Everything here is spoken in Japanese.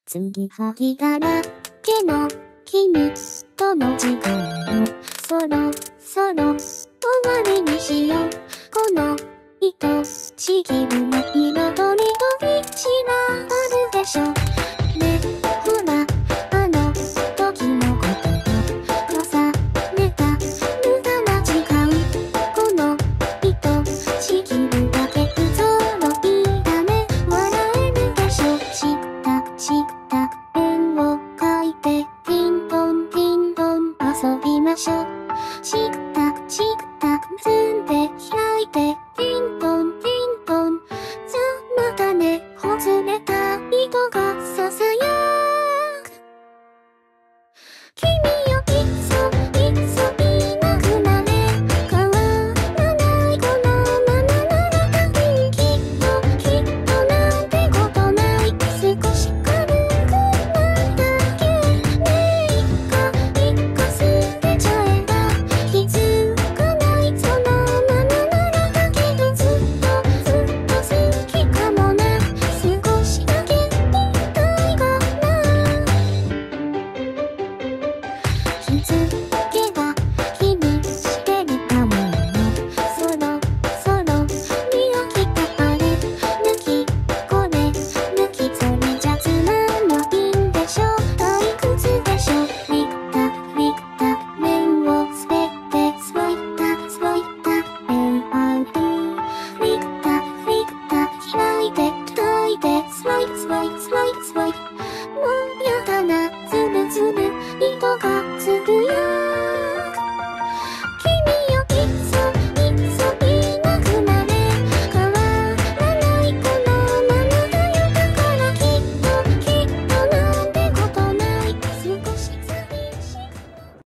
継ぎはぎだらけの君との時間をそろそろ終わりにしよう。この愛しきるの彩りと道があるでしょ。ね、ほらあの時のことを重ねた無駄な時間。この愛しきるだけ不揃いだね。笑えるでしょ。した円を描いてピンポンピンポン遊びましょう。した結んで開いてピンポンピンポン。じゃまたね。ほつれた糸がささやく。君よいっそいなくなれ。変わらないこのままならいい。きっとなんてことない。少し軽くないだけね。いっか捨てちゃえば気づかないそのままならだけどずっと好きかもな。少しだけみたいがな。気づけば気にしてるかもよ。そろそろ見飽きたあれ抜きこれ抜きそれじゃつまんないんでしょ。退屈でしょ。リった面を滑ってスワイったアウト。リった開いてスワイ